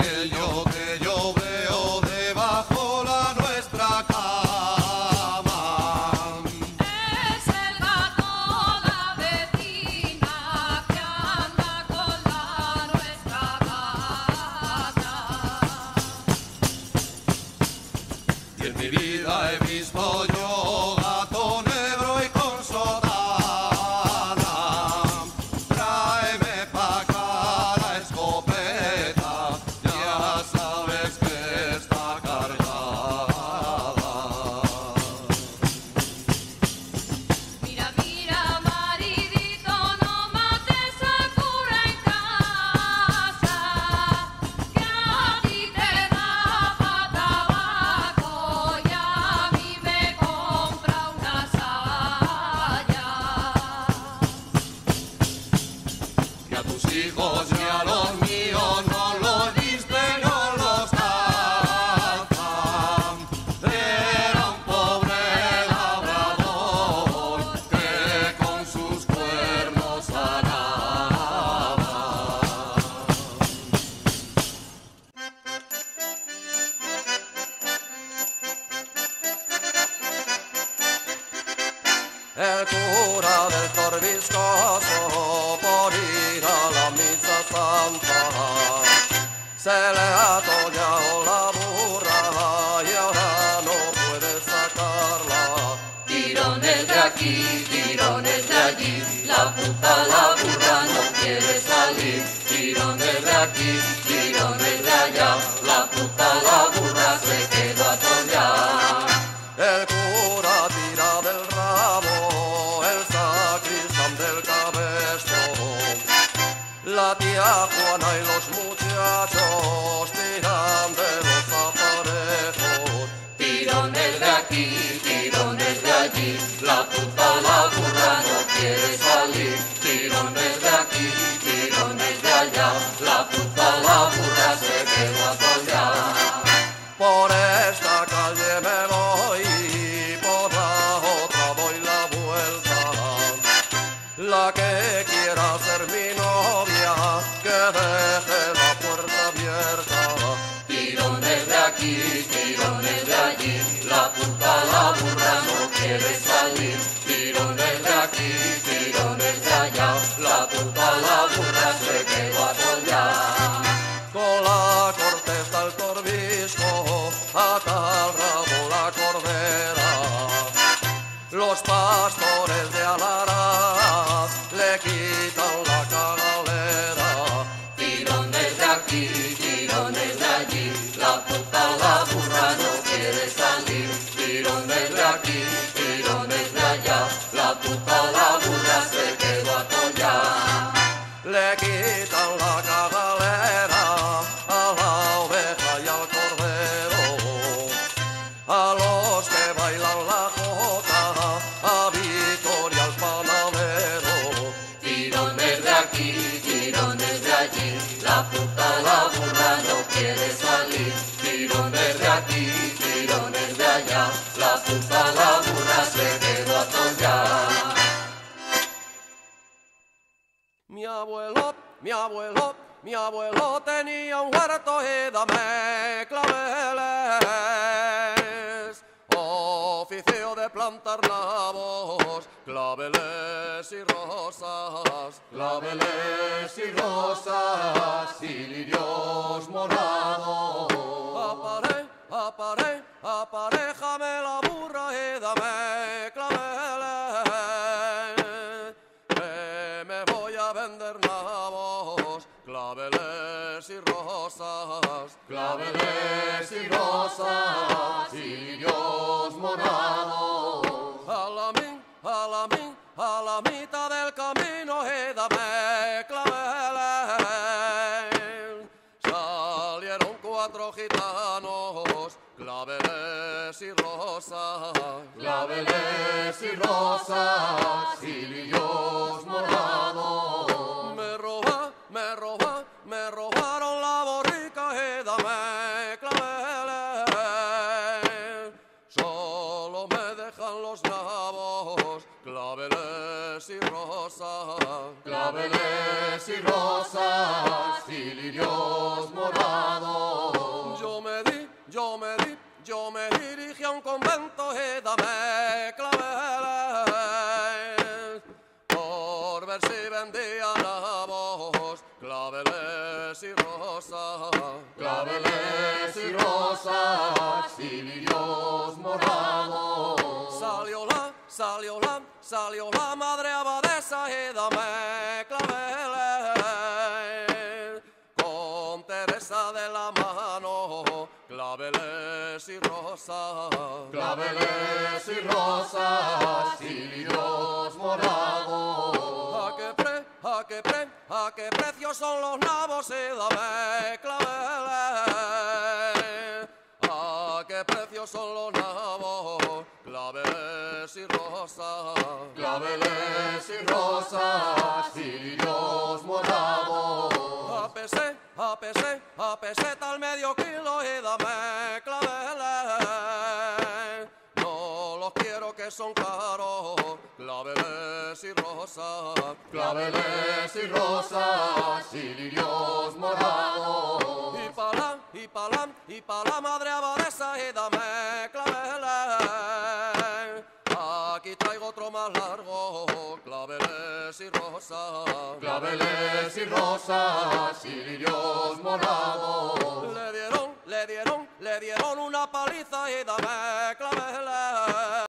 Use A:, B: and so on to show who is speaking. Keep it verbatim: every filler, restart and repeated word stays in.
A: aquello que yo veo debajo la nuestra cama.
B: Es el gato, la vecina que anda con la nuestra gata.
A: Y en mi vida he visto yo gato negro y con sotana. Tráeme pa' acá la escopeta, ya sabes que está cargada.
B: Mira, mira, maridito, no mates al cura en casa, que a ti te da pa' tabaco y a mí me compra una saya.
A: Y a tus hijos y a los míos no los viste, no los cazan. Era un pobre labrador que con sus cuernos araba. El cura del Torbiscoso, por ir a la misa santa, se le ha atollado la burra y ahora no puede sacarla.
B: Tirones de aquí, tirones de allí, la puta la burra no quiere salir. Tirones de aquí, tirones de allá, la puta la burra se quedó atollada.
A: El cura tira del rabo, el sacristán del cabestro, la tía Juana y los muchachos tiran de los aparejos.
B: Tirones de aquí, tirones de allí, la puta la burra no quiere salir. Tirones de aquí, tirones de allá, la puta la burra se quedó atollada.
A: Por esta calle me voy, por la otra doy la vuelta. La que quiera ser mi novia, que deje la puerta abierta.
B: Tirones de aquí, tirones de allí, la puta la burra no quiere salir. Tirones de aquí, tirones de allá, la puta la burra se quedó atollada.
A: Con la corteza al Torbisco, ata al rabo la cordera. Los pastores de Alarás le quitan la cagalera.
B: Tirones de aquí, tirones de allí, la puta la burra no quiere salir. Tirones de aquí, tirones de allá, la puta la burra se quedó atollada.
A: Le quitan la cagalera a la oveja y al cordero, a los que bailan la jota, a Víctor y al panadero.
B: Tirones de aquí, tirones de allí, la puta la burra no quiere salir. Tirones de aquí, tirones de allá, la puta la burra se quedó atollada.
A: Mi abuelo, mi abuelo, mi abuelo tenía un huerto y dame claveles, oficio de plantar nabos, claveles y rosas, claveles y rosas y lirios morados. Apare, apare, aparéjame la burra y dame claveles, que me voy a vender nabos, claveles y rosas, claveles y rosas y lirios morados. A la min, a la min, a la mitad del camino y dame claveles. Salieron cuatro gitanos, claveles y rosas, claveles y rosas y lirios morados. Me roba, me roba, me robaron la borrica y dame claveles. Solo me dejan los nabos, claveles y rosas, claveles y rosas y lirios morados.
B: claveles y rosas y lirios morados.
A: Salió la, salió la, salió la madre abadesa y dame claveles, con Teresa de la mano, claveles y rosas.
B: Claveles y rosas y lirios morados.
A: ¿A qué pre, a qué pre, a qué precio son los nabos y dame claveles? ¿A qué precio son los nabos? Claveles y rosas.
B: Claveles y rosas y lirios morados.
A: A pesé, a pesé, a peseta al medio kilo y dame claveles. No los quiero que son caros, claveles y rosas.
B: Claveles y rosas y lirios morados.
A: Y pa'lá, y pa'lá, y pa'lá madre abadesa y dame claveles. Aquí traigo otro más largo, claveles y rosas.
B: Claveles y rosas y lirios morados.
A: Le dieron, le dieron, le dieron una paliza y dame claveles.